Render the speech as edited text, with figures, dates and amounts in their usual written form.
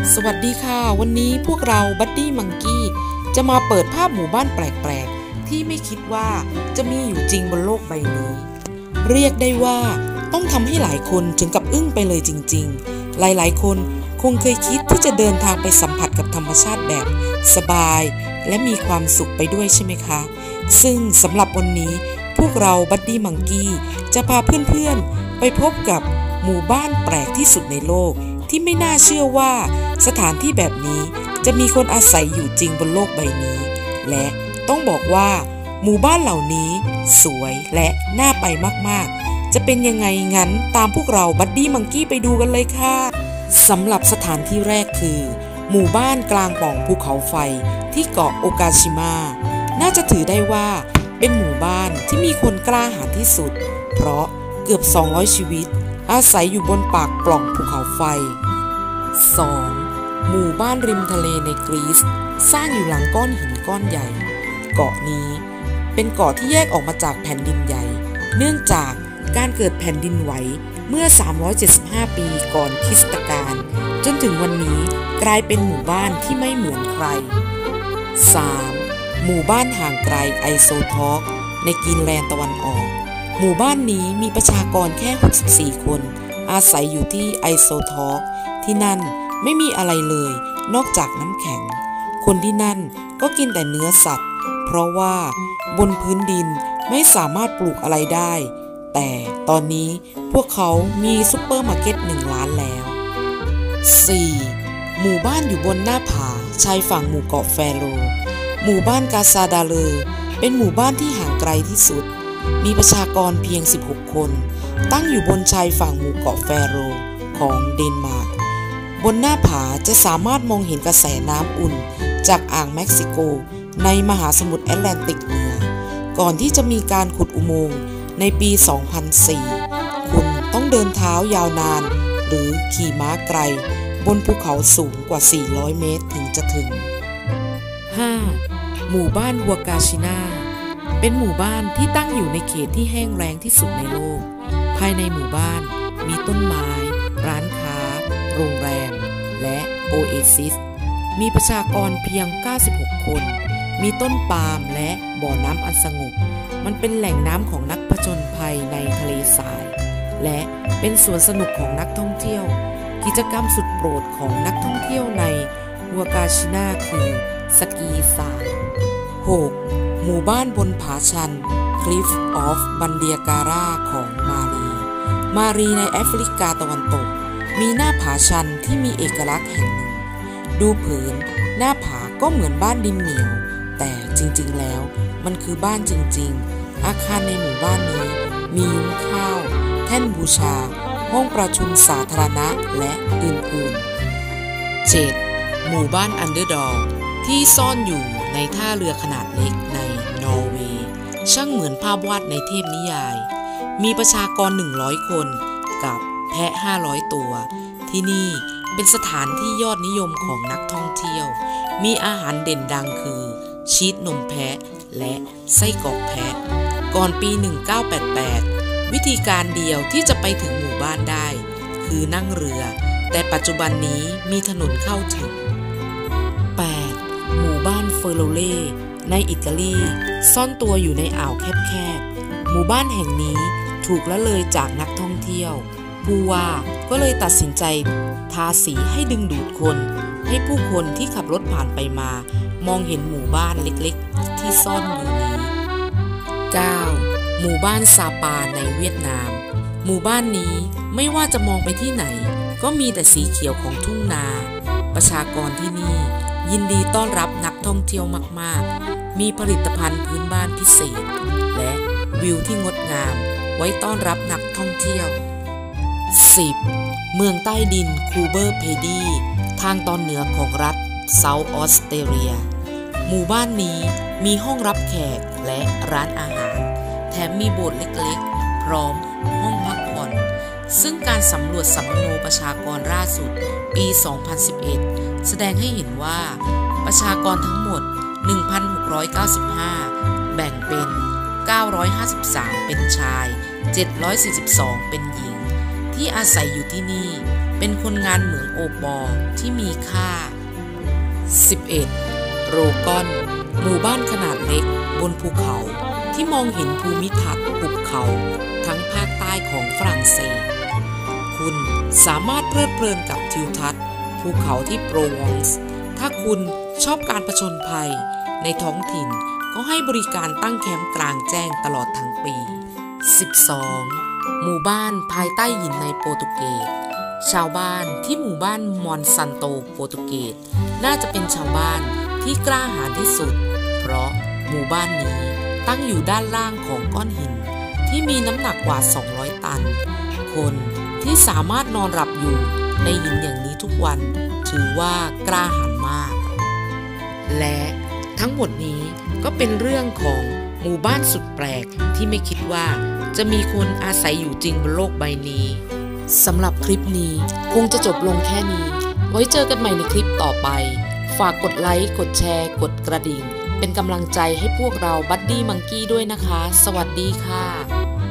สวัสดีค่ะวันนี้พวกเราบัดดี้มังกี้จะมาเปิดภาพหมู่บ้านแปลกๆที่ไม่คิดว่าจะมีอยู่จริงบนโลกใบนี้เรียกได้ว่าต้องทำให้หลายคนถึงกับอึ้งไปเลยจริงๆหลายๆคนคงเคยคิดที่จะเดินทางไปสัมผัสกับธรรมชาติแบบสบายและมีความสุขไปด้วยใช่ไหมคะซึ่งสำหรับวันนี้พวกเราบัดดี้มังกี้จะพาเพื่อนๆไปพบกับหมู่บ้านแปลกที่สุดในโลกที่ไม่น่าเชื่อว่าสถานที่แบบนี้จะมีคนอาศัยอยู่จริงบนโลกใบนี้และต้องบอกว่าหมู่บ้านเหล่านี้สวยและน่าไปมากๆจะเป็นยังไงงั้นตามพวกเราบัดดี้มังกี้ไปดูกันเลยค่ะสำหรับสถานที่แรกคือหมู่บ้านกลางป่องภูเขาไฟที่เกาะโอกาชิมะน่าจะถือได้ว่าเป็นหมู่บ้านที่มีคนกล้าหาญที่สุดเพราะเกือบ200ชีวิตอาศัยอยู่บนปากปล่องภูเขาไฟ 2. หมู่บ้านริมทะเลในกรีซสร้างอยู่หลังก้อนหินก้อนใหญ่เกาะนี้เป็นเกาะที่แยกออกมาจากแผ่นดินใหญ่เนื่องจากการเกิดแผ่นดินไหวเมื่อ375ปีก่อนคริสตกาลจนถึงวันนี้กลายเป็นหมู่บ้านที่ไม่เหมือนใคร 3. หมู่บ้านห่างไกลไอโซทอกในกรีนแลนด์ตะวันออกหมู่บ้านนี้มีประชากรแค่64คนอาศัยอยู่ที่ไอโซทอกที่นั่นไม่มีอะไรเลยนอกจากน้ำแข็งคนที่นั่นก็กินแต่เนื้อสัตว์เพราะว่าบนพื้นดินไม่สามารถปลูกอะไรได้แต่ตอนนี้พวกเขามีซุปเปอร์มาร์เก็ต1 ล้านแล้ว 4. หมู่บ้านอยู่บนหน้าผาชายฝั่งหมู่เกาะแฟโรหมู่บ้านกาซาดาเลอเป็นหมู่บ้านที่ห่างไกลที่สุดมีประชากรเพียง16คนตั้งอยู่บนชายฝั่งหมู่เกาะแฟโรของเดนมาร์กบนหน้าผาจะสามารถมองเห็นกระแสน้ำอุ่นจากอ่างเม็กซิโกในมหาสมุทรแอตแลนติกเหนือก่อนที่จะมีการขุดอุโมงค์ในปี 2004 คุณต้องเดินเท้ายาวนานหรือขี่ม้าไกลบนภูเขาสูงกว่า400 เมตรถึงจะถึง 5. หมู่บ้านฮัวกาชินาเป็นหมู่บ้านที่ตั้งอยู่ในเขตที่แห้งแล้งที่สุดในโลกภายในหมู่บ้านมีต้นไม้ร้านค้าโรงแรมและโอเอซิสมีประชากรเพียง96คนมีต้นปาล์มและบ่อน้ำอันสงบมันเป็นแหล่งน้ำของนักผจญภัยในทะเลทรายและเป็นสวนสนุกของนักท่องเที่ยวกิจกรรมสุดโปรดของนักท่องเที่ยวในฮัวกาชินาคือสกีทราย 6. หมู่บ้านบนผาชัน Cliff of Bandiagara ของมารีในแอฟริกาตะวันตกมีหน้าผาชันที่มีเอกลักษณ์แห่งหนึ่งดูเผินหน้าผาก็เหมือนบ้านดินเหนียวแต่จริงๆแล้วมันคือบ้านจริงๆอาคารในหมู่บ้านนี้มียุ้งข้าวแท่นบูชาห้องประชุมสาธารณะและอื่นๆ 7. หมู่บ้านอันเดอร์ดอกที่ซ่อนอยู่ในท่าเรือขนาดเล็กในนอร์เวย์ช่างเหมือนภาพวาดในเทพนิยายมีประชากร100คนกับแพะ500ตัวที่นี่เป็นสถานที่ยอดนิยมของนักท่องเที่ยวมีอาหารเด่นดังคือชีสนมแพะและไส้กรอกแพะก่อนปี 1988 วิธีการเดียวที่จะไปถึงหมู่บ้านได้คือนั่งเรือแต่ปัจจุบันนี้มีถนนเข้าถึง 8. หมู่บ้านเฟอโรเล่ในอิตาลีซ่อนตัวอยู่ในอ่าวแคบๆหมู่บ้านแห่งนี้ถูกละเลยจากนักท่องเที่ยวผู้ว่าก็เลยตัดสินใจทาสีให้ดึงดูดคนให้ผู้คนที่ขับรถผ่านไปมามองเห็นหมู่บ้านเล็กๆที่ซ่อนอยู่นี้ 9. หมู่บ้านซาปาในเวียดนามหมู่บ้านนี้ไม่ว่าจะมองไปที่ไหนก็มีแต่สีเขียวของทุ่งนาประชากรที่นี่ยินดีต้อนรับนักท่องเที่ยวมากๆมีผลิตภัณฑ์พื้นบ้านพิเศษและวิวที่งดงามไว้ต้อนรับนักท่องเที่ยว 10. เมืองใต้ดินคูเบอร์เพดีทางตอนเหนือของรัฐเซาท์ออสเตรเลียหมู่บ้านนี้มีห้องรับแขกและร้านอาหารแถมมีโบสถ์เล็กๆพร้อมห้องพักผ่อนซึ่งการสำรวจสัมมโนประชากรล่าสุดปี 2011 แสดงให้เห็นว่าประชากรทั้งหมด 1,695 แบ่งเป็น 953 เป็นชาย 742 เป็นหญิงที่อาศัยอยู่ที่นี่เป็นคนงานเหมืองโอปอที่มีค่า 11. โรกอนหมู่บ้านขนาดเล็กบนภูเขาที่มองเห็นภูมิทัศน์หุบเขาทั้งภาคใต้ของฝรั่งเศสคุณสามารถเพลิดเพลินกับทิวทัศน์ภูเขาที่โปรวองส์ถ้าคุณชอบการผจญภัยในท้องถิ่นก็ให้บริการตั้งแคมป์กลางแจ้งตลอดทั้งปี 12. หมู่บ้านภายใต้หินในโปรตุเกสชาวบ้านที่หมู่บ้านมอนซันโตโปรตุเกสน่าจะเป็นชาวบ้านที่กล้าหาญที่สุดเพราะหมู่บ้านนี้ตั้งอยู่ด้านล่างของก้อนหินที่มีน้ำหนักกว่า200ตันคนที่สามารถนอนหลับอยู่ในหินอย่างนี้ทุกวันถือว่ากล้าหาญมากและทั้งหมดนี้ก็เป็นเรื่องของหมู่บ้านสุดแปลกที่ไม่คิดว่าจะมีคนอาศัยอยู่จริงบนโลกใบนี้สำหรับคลิปนี้คงจะจบลงแค่นี้ไว้เจอกันใหม่ในคลิปต่อไปฝากกดไลค์กดแชร์กดกระดิ่งเป็นกำลังใจให้พวกเราบัดดี้มังกี้ด้วยนะคะสวัสดีค่ะ